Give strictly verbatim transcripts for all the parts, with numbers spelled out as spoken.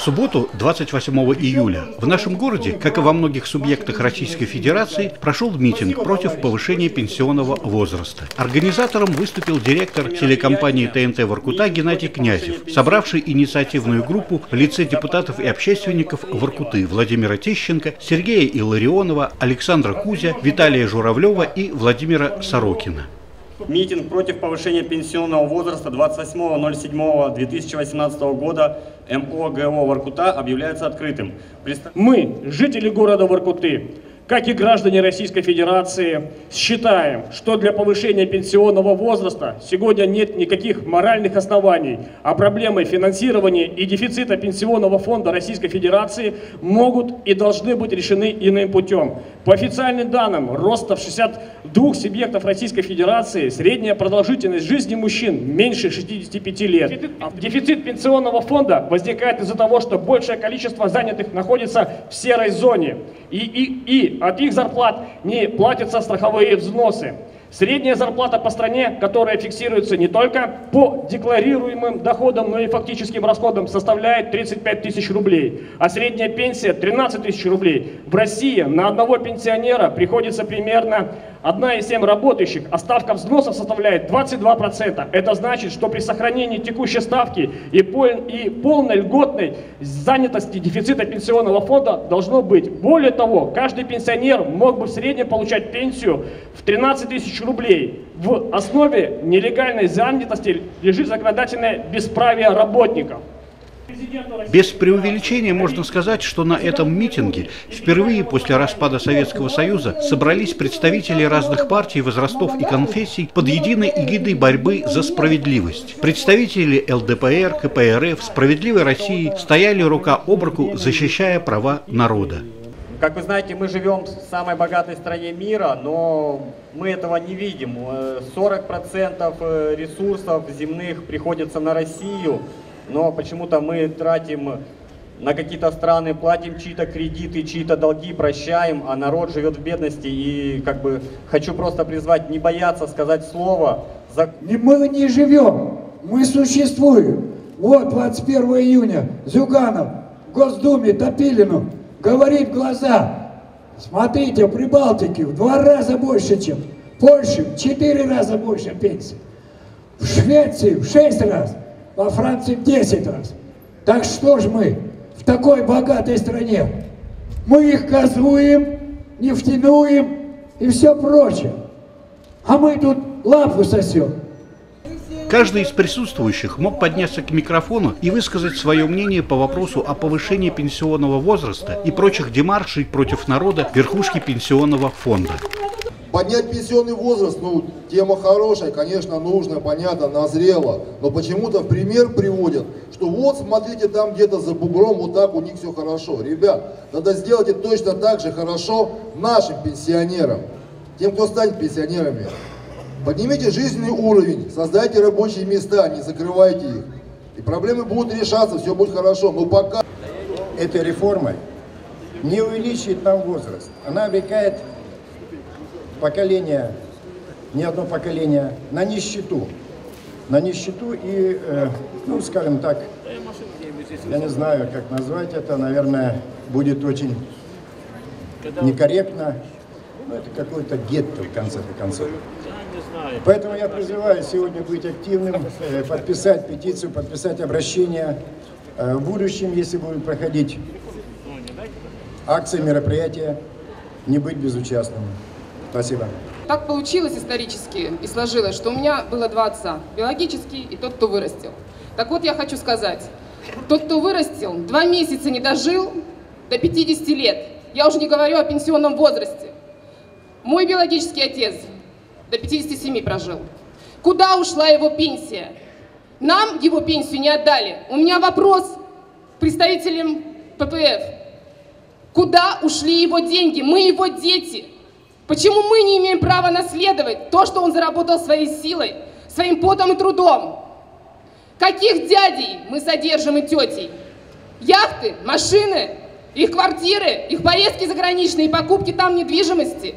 субботу, двадцать восьмого июля, в нашем городе, как и во многих субъектах Российской Федерации, прошел митинг против повышения пенсионного возраста. Организатором выступил директор телекомпании ТНТ «Воркута» Геннадий Князев, собравший инициативную группу в лице депутатов и общественников Воркуты Владимира Тищенко, Сергея Илларионова, Александра Кузя, Виталия Журавлева и Владимира Сорокина. Митинг против повышения пенсионного возраста двадцать восьмого ноль седьмого две тысячи восемнадцатого года эм о гэ о «Воркута» объявляется открытым. Мы, жители города Воркуты, как и граждане Российской Федерации, считаем, что для повышения пенсионного возраста сегодня нет никаких моральных оснований, а проблемы финансирования и дефицита пенсионного фонда Российской Федерации могут и должны быть решены иным путем. По официальным данным, роста в шестьдесят двух субъектов Российской Федерации средняя продолжительность жизни мужчин меньше шестидесяти пяти лет. Дефицит пенсионного фонда возникает из-за того, что большее количество занятых находится в серой зоне. И, и, и от их зарплат не платятся страховые взносы. Средняя зарплата по стране, которая фиксируется не только по декларируемым доходам, но и фактическим расходам, составляет тридцать пять тысяч рублей, а средняя пенсия тринадцать тысяч рублей. В России на одного пенсионера приходится примерно одна целых семь десятых работающих, а ставка взносов составляет двадцать два процента. Это значит, что при сохранении текущей ставки и, пол, и полной льготной занятости дефицита пенсионного фонда должно быть. Более того, каждый пенсионер мог бы в среднем получать пенсию в тринадцать тысяч рублей. В основе нелегальной занятости лежит законодательное бесправие работников. Без преувеличения можно сказать, что на этом митинге впервые после распада Советского Союза собрались представители разных партий, возрастов и конфессий под единой эгидой борьбы за справедливость. Представители эл дэ пэ эр, ка пэ эр эф, «Справедливой России» стояли рука об руку, защищая права народа. Как вы знаете, мы живем в самой богатой стране мира, но мы этого не видим. сорок процентов ресурсов земных приходится на Россию, но почему-то мы тратим на какие-то страны, платим чьи-то кредиты, чьи-то долги, прощаем, а народ живет в бедности. И как бы хочу просто призвать не бояться сказать слово. За... Мы не живем, мы существуем. Вот двадцать первого июня Зюганов в Госдуме Топилину говорит в глаза: смотрите, в Прибалтике в два раза больше, чем в Польше, в четыре раза больше пенсии, в Швеции в шесть раз, во Франции в десять раз. Так что ж мы в такой богатой стране? Мы их газуем, нефтянуем и все прочее. А мы тут лапу сосем. Каждый из присутствующих мог подняться к микрофону и высказать свое мнение по вопросу о повышении пенсионного возраста и прочих демаршей против народа верхушки пенсионного фонда. Поднять пенсионный возраст, ну, тема хорошая, конечно, нужно, понятно, назрела. Но почему-то в пример приводят, что вот, смотрите, там где-то за бугром вот так у них все хорошо. Ребят, надо сделать это точно так же хорошо нашим пенсионерам, тем, кто станет пенсионерами. Поднимите жизненный уровень, создайте рабочие места, не закрывайте их. И проблемы будут решаться, все будет хорошо. Но пока... Эта реформа не увеличивает нам возраст. Она обрекает поколение, не одно поколение, на нищету. На нищету и, э, ну, скажем так, я не знаю, как назвать это, наверное, будет очень некорректно. Но это какой-то гетто, в конце концов. Поэтому я призываю сегодня быть активным, э, подписать петицию, подписать обращение. Э, в будущем, если будут проходить акции, мероприятия, не быть безучастным. Спасибо. Так получилось исторически и сложилось, что у меня было два отца. Биологический и тот, кто вырастил. Так вот, я хочу сказать. Тот, кто вырастил, два месяца не дожил до пятидесяти лет. Я уже не говорю о пенсионном возрасте. Мой биологический отец до пятидесяти семи прожил. Куда ушла его пенсия? Нам его пенсию не отдали. У меня вопрос к представителям пэ пэ эф. Куда ушли его деньги? Мы его дети. Почему мы не имеем права наследовать то, что он заработал своей силой, своим потом и трудом? Каких дядей мы содержим и тетей? Яхты, машины, их квартиры, их поездки заграничные, покупки там недвижимости.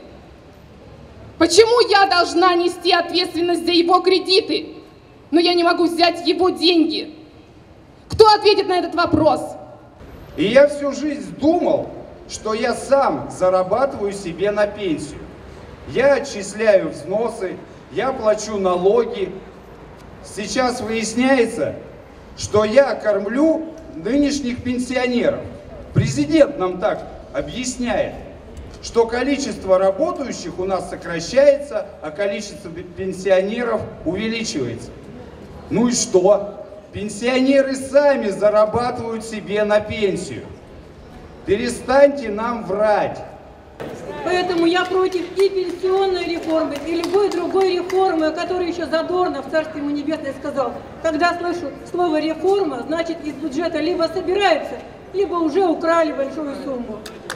Почему я должна нести ответственность за его кредиты, но я не могу взять его деньги? Кто ответит на этот вопрос? И я всю жизнь думал, что я сам зарабатываю себе на пенсию. Я отчисляю взносы, я плачу налоги. Сейчас выясняется, что я кормлю нынешних пенсионеров. Президент нам так объясняет, что количество работающих у нас сокращается, а количество пенсионеров увеличивается. Ну и что? Пенсионеры сами зарабатывают себе на пенсию. Перестаньте нам врать. Поэтому я против и пенсионной реформы, и любой другой реформы, о которой еще Задорнов, Царство ему небесное, сказал. Когда слышу слово «реформа», значит, из бюджета либо собираются, либо уже украли большую сумму.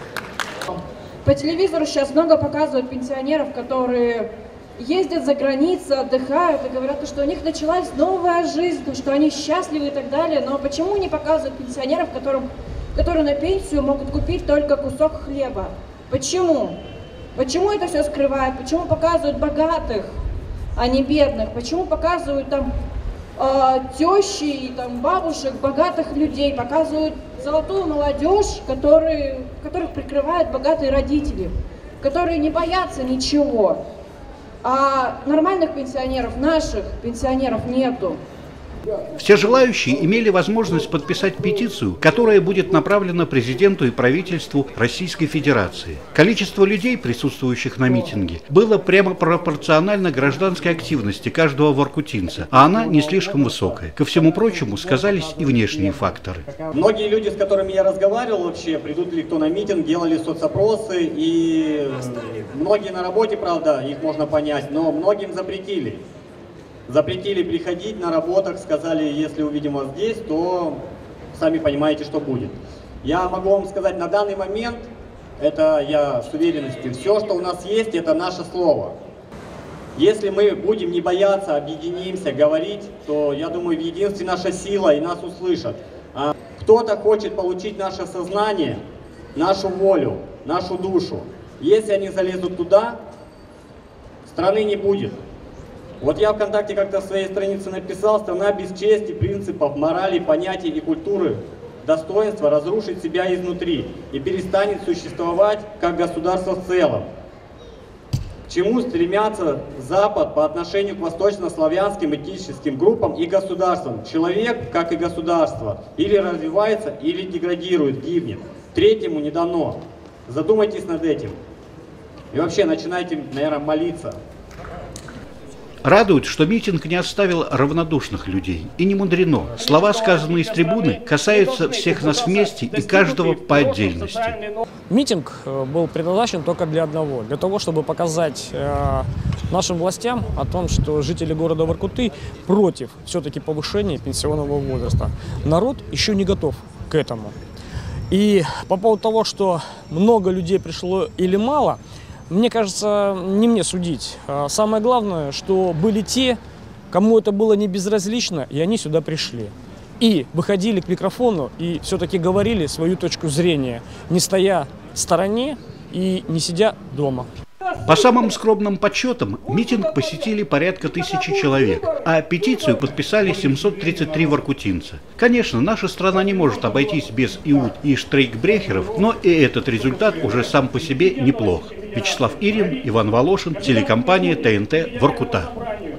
По телевизору сейчас много показывают пенсионеров, которые ездят за границу, отдыхают и говорят, что у них началась новая жизнь, что они счастливы и так далее. Но почему не показывают пенсионеров, которым, которые на пенсию могут купить только кусок хлеба? Почему? Почему это все скрывают? Почему показывают богатых, а не бедных? Почему показывают там э, тещи и там, бабушек, богатых людей? Показывают золотую молодежь, которые, которых прикрывают богатые родители, которые не боятся ничего. А нормальных пенсионеров, наших пенсионеров нету. Все желающие имели возможность подписать петицию, которая будет направлена президенту и правительству Российской Федерации. Количество людей, присутствующих на митинге, было прямо пропорционально гражданской активности каждого воркутинца, а она не слишком высокая. Ко всему прочему сказались и внешние факторы. Многие люди, с которыми я разговаривал вообще, придут ли кто на митинг, делали соцопросы, и многие на работе, правда, их можно понять, но многим запретили. Запретили приходить на работах, сказали, если увидим вас здесь, то сами понимаете, что будет. Я могу вам сказать, на данный момент, это я с уверенностью, все, что у нас есть, это наше слово. Если мы будем не бояться, объединимся, говорить, то, я думаю, в единстве наша сила, и нас услышат. А кто-то хочет получить наше сознание, нашу волю, нашу душу. Если они залезут туда, страны не будет. Вот я ВКонтакте как-то в своей странице написал: страна без чести, принципов, морали, понятий и культуры, достоинства разрушит себя изнутри и перестанет существовать как государство в целом. К чему стремятся Запад по отношению к восточнославянским этническим группам и государствам? Человек, как и государство, или развивается, или деградирует, гибнет. Третьему не дано. Задумайтесь над этим. И вообще начинайте, наверное, молиться. Радует, что митинг не оставил равнодушных людей. И не мудрено. Слова, сказанные с трибуны, касаются всех нас вместе и каждого по отдельности. Митинг был предназначен только для одного. Для того, чтобы показать э, нашим властям о том, что жители города Воркуты против все-таки повышения пенсионного возраста. Народ еще не готов к этому. И по поводу того, что много людей пришло или мало, мне кажется, не мне судить. Самое главное, что были те, кому это было не безразлично, и они сюда пришли. И выходили к микрофону и все-таки говорили свою точку зрения, не стоя в стороне и не сидя дома. По самым скромным подсчетам, митинг посетили порядка тысячи человек, а петицию подписали семьсот тридцать три воркутинца. Конечно, наша страна не может обойтись без иуд и штрейкбрехеров, но и этот результат уже сам по себе неплох. Вячеслав Ирин, Иван Волошин, телекомпания Тэ Эн Тэ, Воркута.